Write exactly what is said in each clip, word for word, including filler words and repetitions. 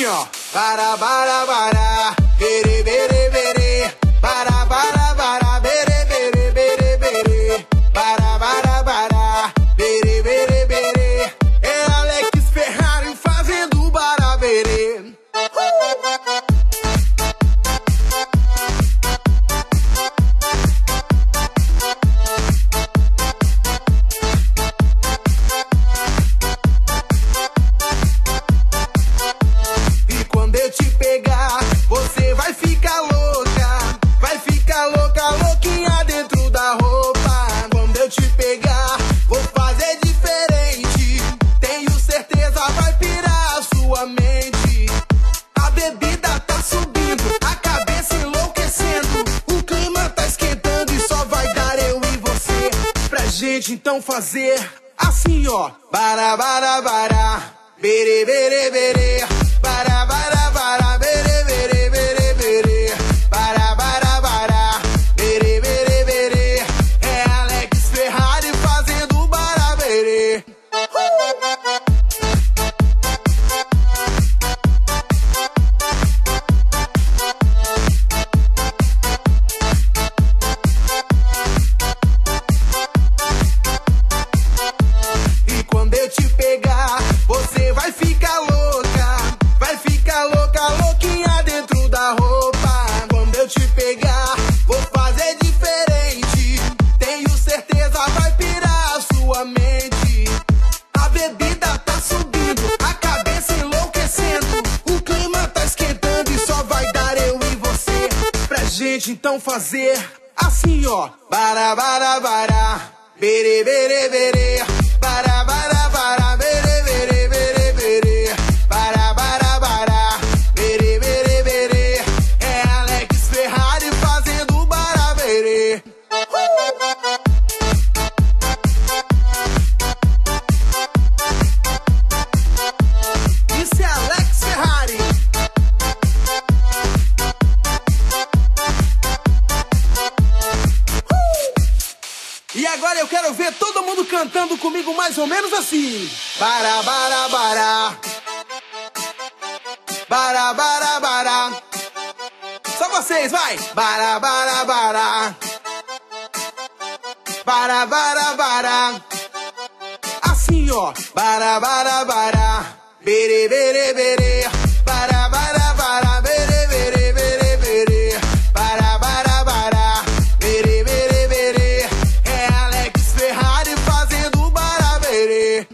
Assim, ó. Para, para, para. Bere, bere, bere. Para, para, para. Bere, bere, bere, bere. Para, para, para. Bere, bere, bere. É Alex Ferrari fazendo baraberê. E quando eu te pegar, você vai ficar louca. Vai ficar louca, louquinha dentro da roupa. Quando eu te pegar, vou fazer diferente. Tenho certeza, vai pirar a sua mente. A bebida tá subindo, a cabeça enlouquecendo. O clima tá esquentando e só vai dar eu e você. Pra gente então fazer assim, ó. Bara, bara, bara. Bere, bere, bere. Bara, bara, bara. Bere, bere, bere, bere. Bara, bara, bara. Bere, bere, bere. É Alex Ferrari fazendo baraberê. E quando eu te pegar, você vai ficar louca. Vai ficar louca, louquinha dentro da roupa. Quando eu te pegar, vou fazer diferente. Tenho certeza, vai pirar a sua mente. A bebida tá subindo, a cabeça enlouquecendo. O clima tá esquentando e só vai dar eu e você. Pra gente então fazer assim, ó. Bara, bara, bara. Bere, bere, bere. Bara, bara, bara. Bere, bere, bere, bere. Bara, bara, bara. Bere, bere, bere. É Alex Ferrari fazendo baraberê. Isso é Alex Ferrari. Uh! E agora eu quero ver todo mundo cantando comigo mais ou menos assim. Bara, bara, bara. Bara, bara, bara. Só vocês, vai. Bara, bara, bara. Bara, bara, bara. Assim, ó. Bara, bara, bara. Bere, bere, bere. Bara, bara, bara. Bere, bere, bere, bere. Bara, bara, bara. Bere, bere, bere. É Alex Ferrari fazendo baraberê.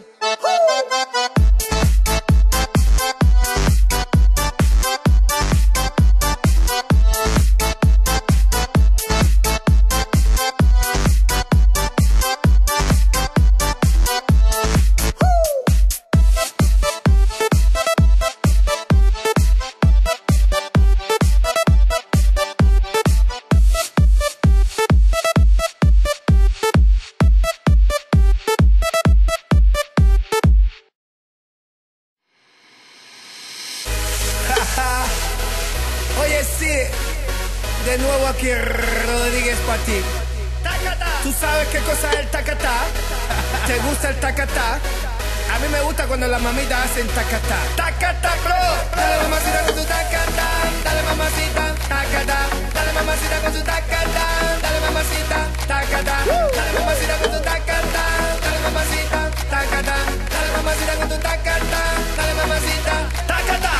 Oye, sí, de nuevo aquí Rodríguez para ti. ¿Tú sabes qué cosa es el tacatá? ¿Te gusta el tacatá? A mí me gusta cuando las mamitas hacen tacatá. Tacatá, bro. Dale mamacita con tu tacatá. Dale mamacita, tacatá. Dale mamacita con tu tacatá. Dale mamacita, tacatá. Dale mamacita con tu tacatá. Dale mamacita, tacatá. Dale mamacita con tu tacatá. Dale mamacita, tacatá.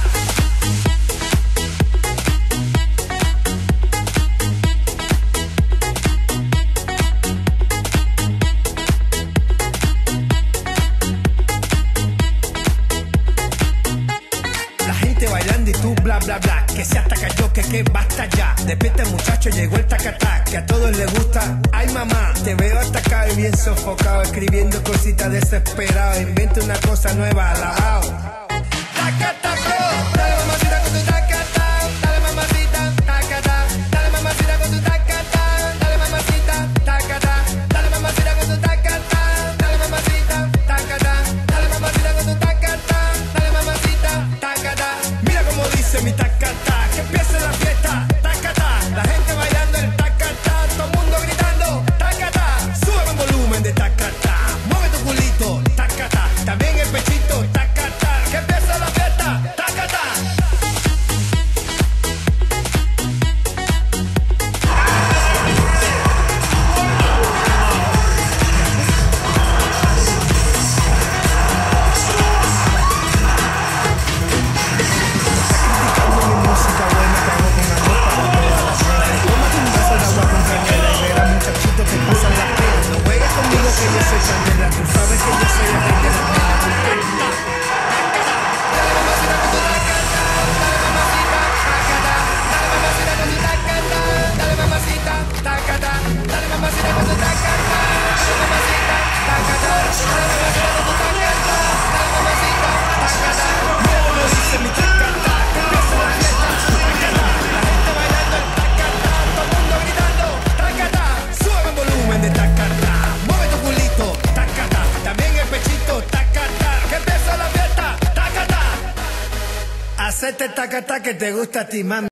Bailando y tú bla bla bla, que se hasta cayó, que que basta ya. Despierta el muchacho, llegó el tacatá, que a todos les gusta. Ay mamá, te veo atacado y bien sofocado, escribiendo cositas desesperado. Inventa una cosa nueva, alabao. Tacatá, bro, dale mamacita con tu tacatá. Dale mamacita, tacatá. Dale mamacita con tu tacatá. Dale mamacita, tacatá. Dale mamacita con tu tacatá. Dale mamacita, tacatá. Dale mamacita con tu tacatá. Dale mamacita, tacatá. Mira como dice mi tacatá, que empiece la fiesta, tacatá. La gente bailando el tacatá, todo el mundo gritando, tacatá. Sube el volumen de tacatá, mueve tu culito, tacatá. También el pechito, tacatá. Que empiece la fiesta, tacatá. hacerte taca que te gusta a ti, mami.